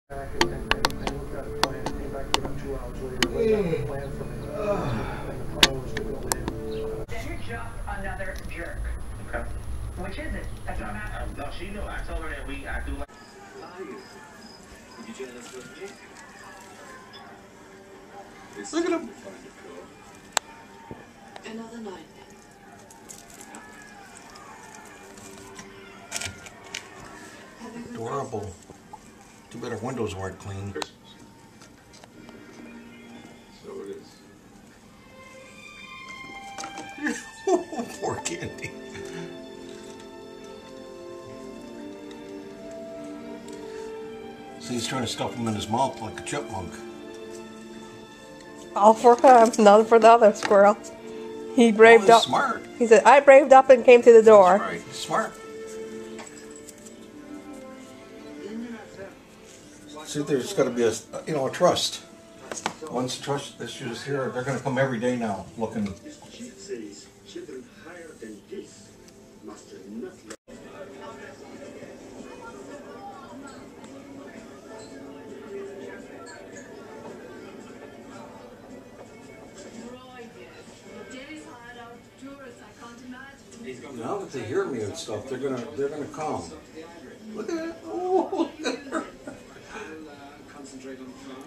Back and looked at a plan and came back about 2 hours later, laid out a plan for me. And the plan was to go in. Then you're just another jerk. Okay. Which is it? That's what I'm asking. No, she knew. I told her that I do like. Would you jealous with me? Look at him. Another night. Adorable. Too bad our windows weren't clean. So it is. Poor Candy. So he's trying to stuff him in his mouth like a chipmunk. All for him, none for the other squirrel. He braved up. Smart. He said, "I braved up and came to the door." That's right. Smart. See, there's got to be a trust. Once the trust issues here, they're going to come every day now, looking. Children higher than this must not. Now that they hear me and stuff, they're gonna come. Look at that! Oh, look at her. Concentrate on fun.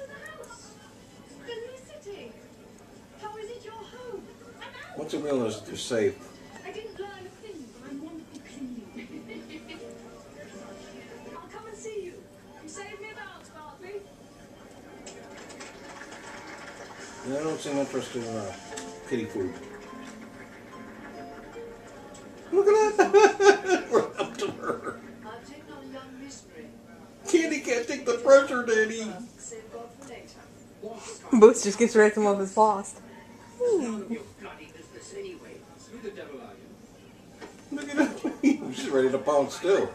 Felicity! How is it your home? Once they realize they're safe. I didn't learn a thing, but I want to clean you. I'll come and see you. Save me about, Barbie. They don't seem interested in kitty food. Look at that! We're up to her. I've taken on a young mystery. Candy can't take the pressure, Daddy. Save God for later. Boots just gets ready to move his paws. Look at that! She's ready to pounce too.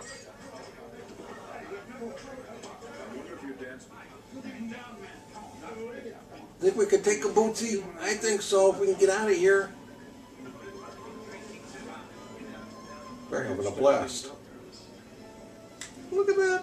Think we could take a Bootsy? I think so. If we can get out of here. We're having a blast. Look at that.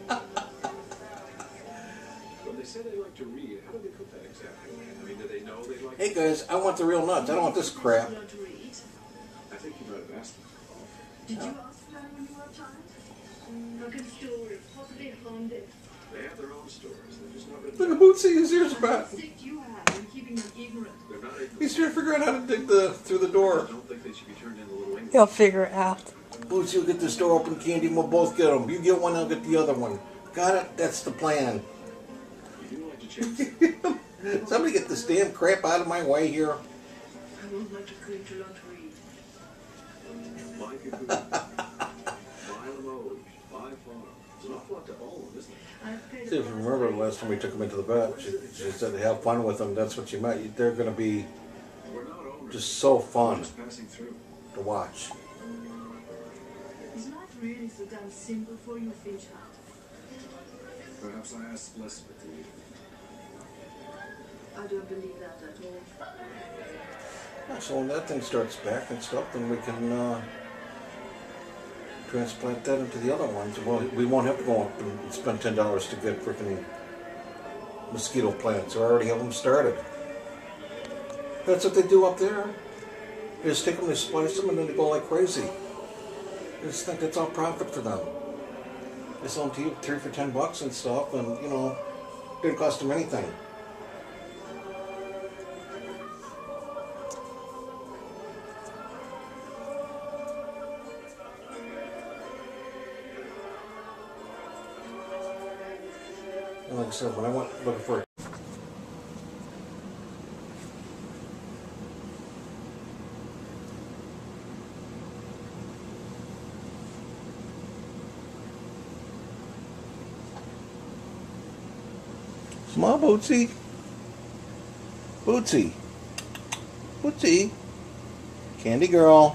When they say they like to read, how do they put that exactly? I mean, do they know they like? Hey guys, I want the real nuts. I don't want this crap. Learn to read. I think you might have asked them. Did you ask them when you were a child? Look at stories, possibly haunted. They have their own stories. They're just not written. Look at Bootsy. His ears are back. Sick you have in keeping them ignorant. They're not able. He's trying to figure out how to dig through the I door. don't think they should be turned into little English. He'll figure it out. Bootsy will get this door open, Candy, and we'll both get them. You get one, I'll get the other one. Got it? That's the plan. You do like to change. Somebody get this damn crap out of my way here. I want my children to learn to read. Buy people. Buy Limoges. Buy farm. There's an awful lot to own, isn't it? I've paid See if you remember the last time we took them into the vet, she said have fun with them. That's what you meant. They're going to be We're not owners. just so We're fun just passing through. to watch. Is life really so damn simple for you, Finchard? Perhaps I asked less of you. I don't believe that at all. So when that thing starts back and stuff, then we can transplant that into the other ones. Well, we won't have to go up and spend $10 to get freaking mosquito plants. We already have them started. That's what they do up there. They just take them, they splice them, and then they go like crazy. I just think that's all profit for them. They sell them to you 3 for $10 and stuff, and didn't cost them anything. And like I said, when I went looking for small Bootsy. Bootsy. Bootsy. Candy girl.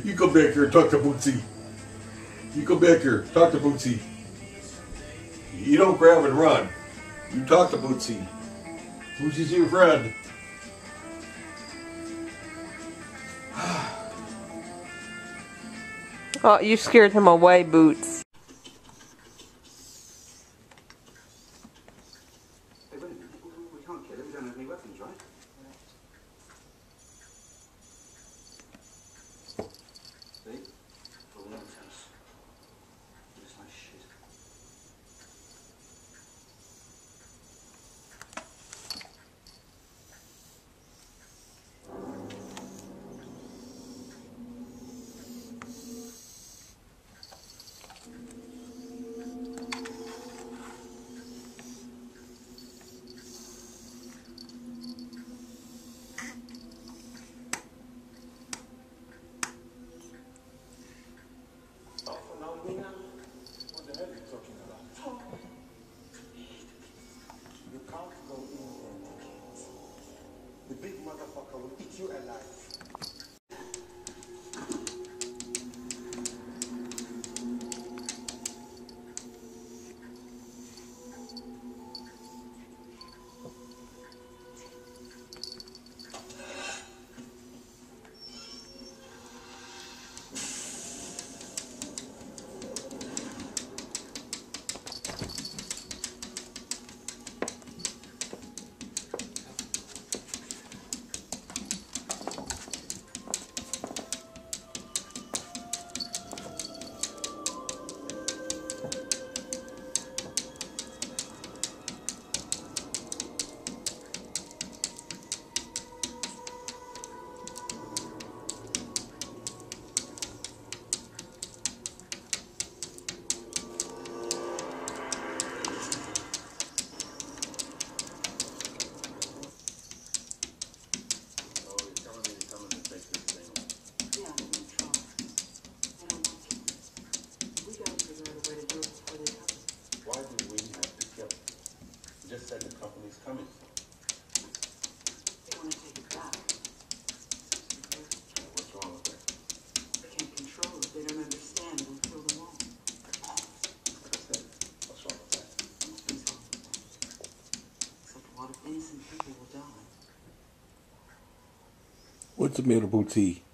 You come back here and talk to Bootsy. You come back here, talk to Bootsy. You don't grab and run. You talk to Bootsy. Bootsy's your friend. Oh, you scared him away, Boots. Hey, wait a minute. We can't kill him. We don't have any weapons, right? See? Full nonsense. Just like shit. What the hell are you talking about? You can't go in there. The big motherfucker will eat you alive. Why do we have to kill him? Just said the company's coming for him. They want to take it back. What's wrong with that? They can't control it. They don't understand. They'll kill them all. Like I said, what's wrong with that? Nothing's wrong with that. Except a lot of innocent people will die. What's the matter, Bootsy?